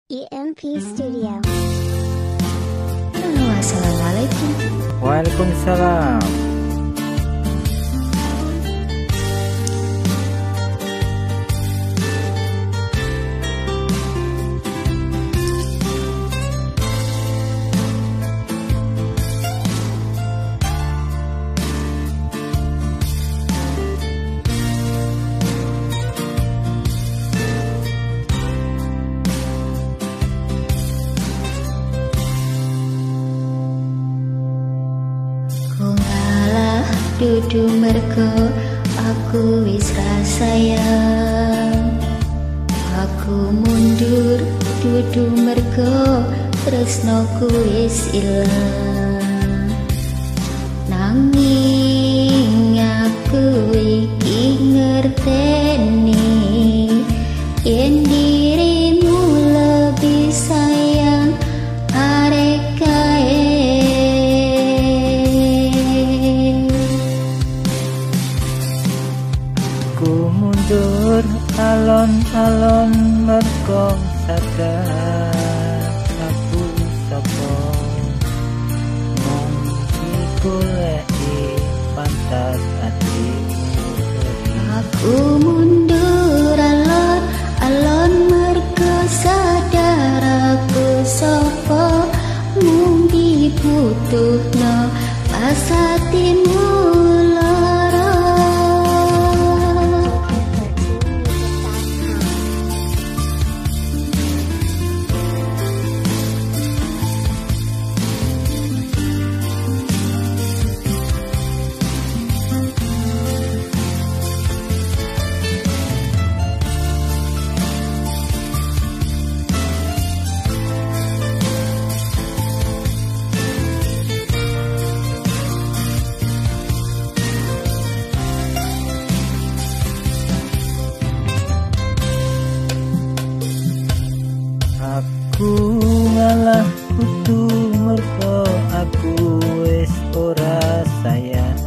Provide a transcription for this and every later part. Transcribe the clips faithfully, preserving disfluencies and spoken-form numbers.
E M P Studio. Halo, assalamualaikum. Waalaikumsalam. Dudu mergo aku wis rasayang, aku mundur dudu mergo tresnoku wis ilang. Nanging aku iki ngerteni yen dirimu lebih sayang arek kae. Ku mundur alon-alon mergo sadar aku sapa mung digoleki pantas atimu. Aku mundur alon-alon mergo sadar aku sapa mung dibutuhno pas atimu. Aku ngalah kudu mergo aku wis ora sayang.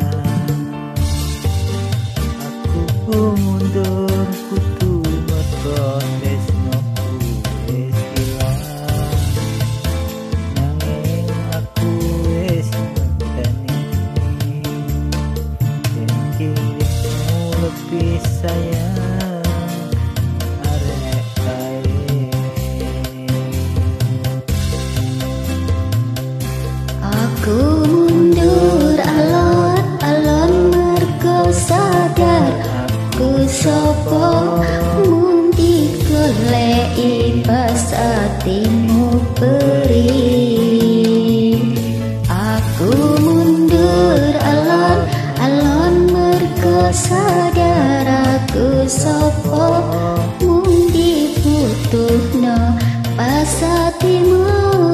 Aku mundur kudu mergo tresnoku wis ilang. Nanging aku wis ngenteni yen dirimu lebih sayang. Aku mundur alon-alon mergo sadar aku sapa mung digoleki pas atimu perih. Aku mundur alon-alon mergo sadar aku sapa mung dibutuhno pas atimu.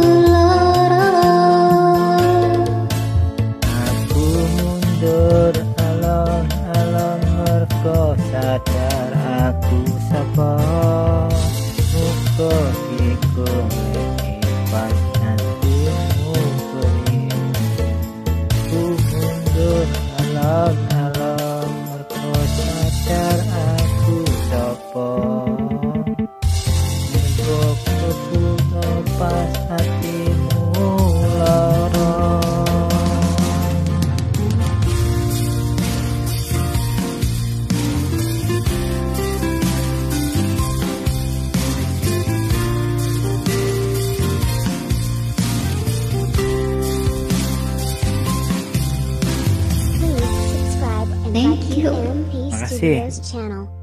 Alon-alon mergo sadar aku sapa muga digoleki pas atimu perih. Ku mundur alon-alon mergo sadar aku sapa muga digoleki pas atimu lara. Thank you. E M P Makasih. Studios channel.